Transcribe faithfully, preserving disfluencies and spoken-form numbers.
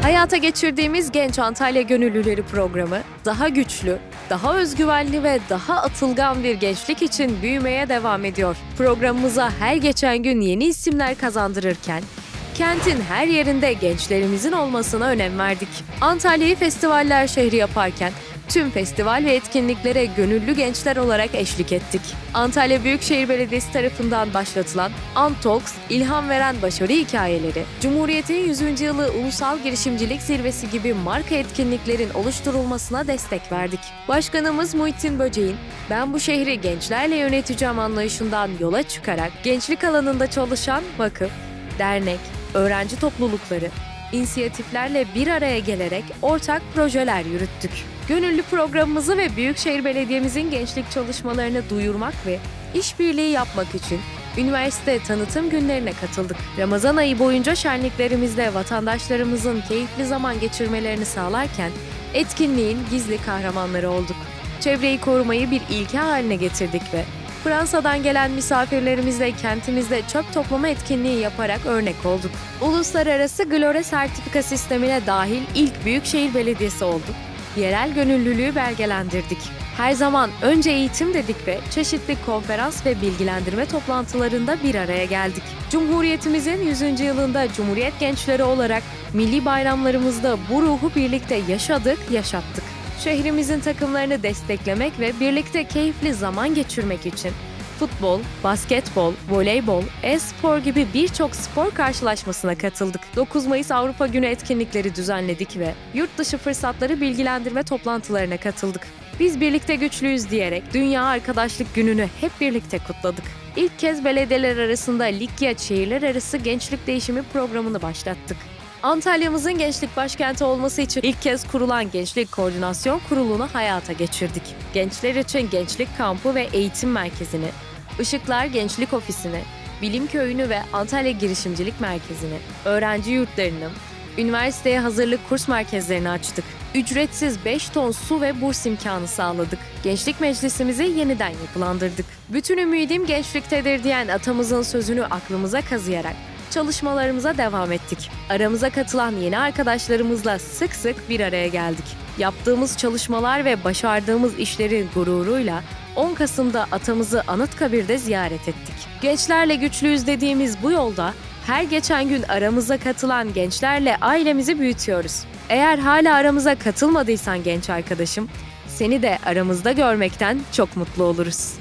Hayata geçirdiğimiz Genç Antalya Gönüllüleri programı, daha güçlü, daha özgüvenli ve daha atılgan bir gençlik için büyümeye devam ediyor. Programımıza her geçen gün yeni isimler kazandırırken, kentin her yerinde gençlerimizin olmasına önem verdik. Antalya'yı festivaller şehri yaparken, tüm festival ve etkinliklere gönüllü gençler olarak eşlik ettik. Antalya Büyükşehir Belediyesi tarafından başlatılan Antalks, ilham veren başarı hikayeleri, Cumhuriyet'in yüzüncü yılı Ulusal Girişimcilik Zirvesi gibi marka etkinliklerin oluşturulmasına destek verdik. Başkanımız Muhittin Böceğin, "Ben bu şehri gençlerle yöneteceğim" anlayışından yola çıkarak gençlik alanında çalışan vakıf, dernek, öğrenci toplulukları, inisiyatiflerle bir araya gelerek ortak projeler yürüttük. Gönüllü programımızı ve Büyükşehir Belediye'mizin gençlik çalışmalarını duyurmak ve işbirliği yapmak için üniversite tanıtım günlerine katıldık. Ramazan ayı boyunca şenliklerimizde vatandaşlarımızın keyifli zaman geçirmelerini sağlarken etkinliğin gizli kahramanları olduk. Çevreyi korumayı bir ilke haline getirdik ve Fransa'dan gelen misafirlerimizle kentimizde çöp toplama etkinliği yaparak örnek olduk. Uluslararası Glore sertifika sistemine dahil ilk Büyükşehir Belediyesi olduk. Yerel gönüllülüğü belgelendirdik. Her zaman önce eğitim dedik ve çeşitli konferans ve bilgilendirme toplantılarında bir araya geldik. Cumhuriyetimizin yüzüncü yılında Cumhuriyet gençleri olarak milli bayramlarımızda bu ruhu birlikte yaşadık, yaşattık. Şehrimizin takımlarını desteklemek ve birlikte keyifli zaman geçirmek için futbol, basketbol, voleybol, e-spor gibi birçok spor karşılaşmasına katıldık. dokuz Mayıs Avrupa Günü etkinlikleri düzenledik ve yurt dışı fırsatları bilgilendirme toplantılarına katıldık. Biz birlikte güçlüyüz diyerek Dünya Arkadaşlık Günü'nü hep birlikte kutladık. İlk kez belediyeler arasında Likya Şehirler Arası Gençlik Değişimi programını başlattık. Antalya'mızın gençlik başkenti olması için ilk kez kurulan Gençlik Koordinasyon Kurulu'nu hayata geçirdik. Gençler için Gençlik Kampı ve Eğitim Merkezi'ni, Işıklar Gençlik Ofisi'ni, Bilim Köyü'nü ve Antalya Girişimcilik Merkezi'ni, öğrenci yurtlarını, üniversiteye hazırlık kurs merkezlerini açtık. Ücretsiz beş ton su ve burs imkanı sağladık. Gençlik Meclisimizi yeniden yapılandırdık. "Bütün ümidim gençliktedir" diyen atamızın sözünü aklımıza kazıyarak çalışmalarımıza devam ettik. Aramıza katılan yeni arkadaşlarımızla sık sık bir araya geldik. Yaptığımız çalışmalar ve başardığımız işlerin gururuyla on Kasım'da atamızı Anıtkabir'de ziyaret ettik. Gençlerle güçlüyüz dediğimiz bu yolda her geçen gün aramıza katılan gençlerle ailemizi büyütüyoruz. Eğer hala aramıza katılmadıysan genç arkadaşım, seni de aramızda görmekten çok mutlu oluruz.